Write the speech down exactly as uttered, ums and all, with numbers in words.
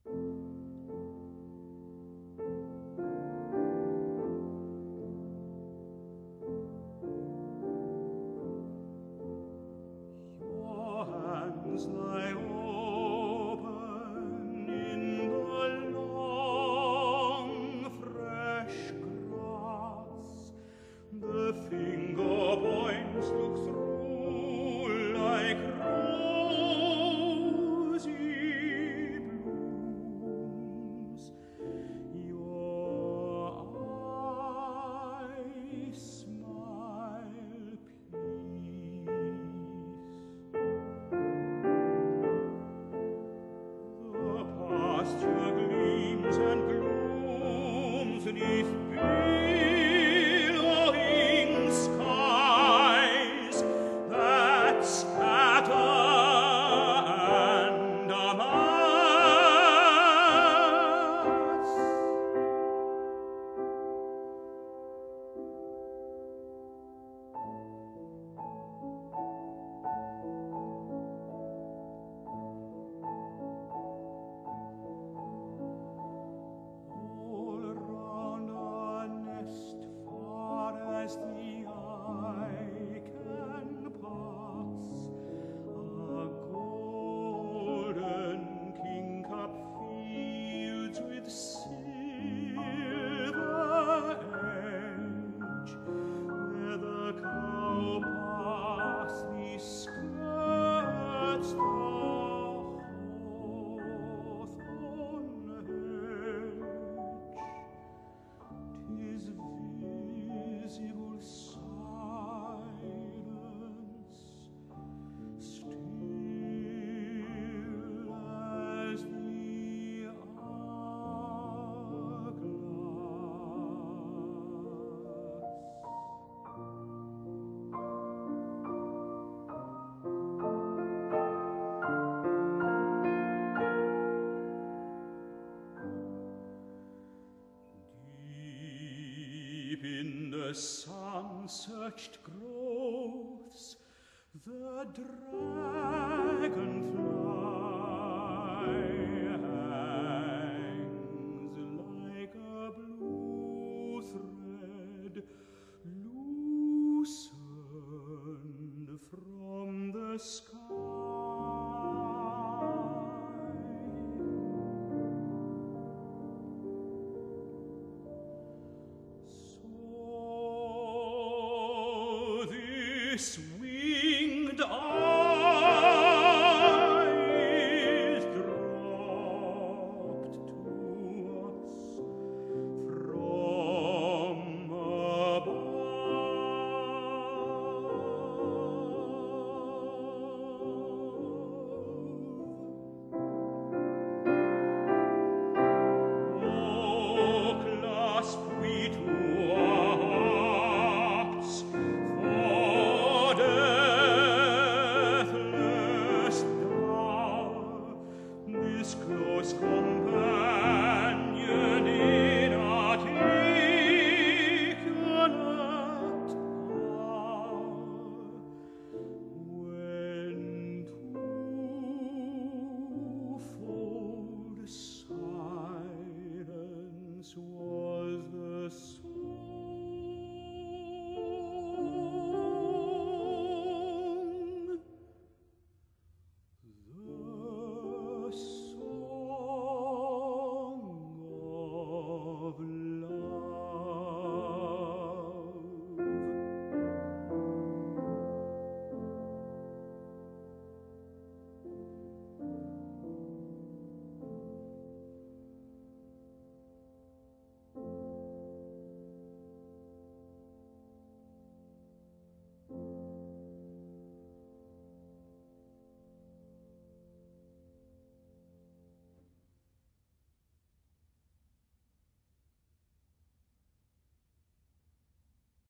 Your hands lie open in the long, fresh grass. The finger points look through like rosy blooms. Your eyes smile peace. The pasture gleams and glooms 'neath billowing skies that scatter and amass. All around our nest, far as the eye can pass, a golden kingcup fields with silver edge. Where the cow parsley skirts the hawthorn hedge. 'Tis visible silence, still as the Deep in the sun-searched growths, the dragonfly hangs like a blue thread loosened from the sky. So this